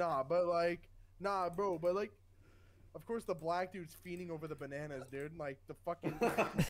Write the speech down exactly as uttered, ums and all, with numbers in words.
Nah, but like, nah, bro, but like, of course the black dude's fiending over the bananas, dude. Like the fucking